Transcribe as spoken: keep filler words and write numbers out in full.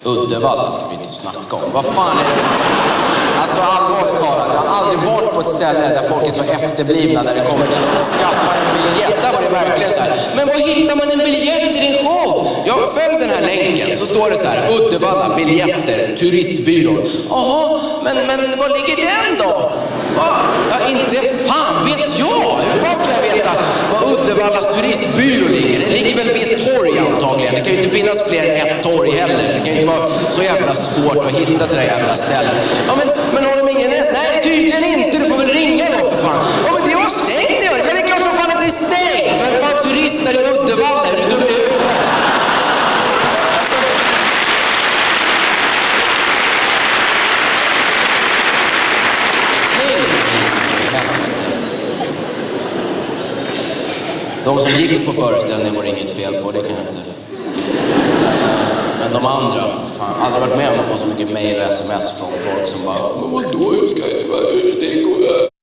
Uddevalla ska vi inte snacka om. Vad fan är det för... Alltså allvarligt talat, jag har aldrig varit på ett ställe där folk är så efterblivna när det kommer till att skaffa en biljett. Där var det verkligen så här. Men var hittar man en biljett till din show? Jag följ den här länken, så står det så här: Uddevalla, biljetter, turistbyrån. Jaha, men, men var ligger den då? Va? Ja, inte fan vet jag. Hur fan ska jag veta var Uddevallas turistbyrå ligger? Det ligger väl vid ett torg antagligen. Det kan ju inte finnas fler än ett torg heller. Så det kan ju inte vara så jävla svårt att hitta till det jävla stället. Ja, men, men har de ingen rätt? Nej, tydligen inte. Du får väl ringa då för fan. Ja, men det var stängt det. Men det är klart som fan att det är stängt. Vem fan turister i Uddevalla? Är du dum i huvudet? De som gick på föreställningen var inget fel på, det kan jag inte säga. Men, men de andra, fan, aldrig varit med om att få så mycket mejl och sms från folk som bara, men vadå, hur ska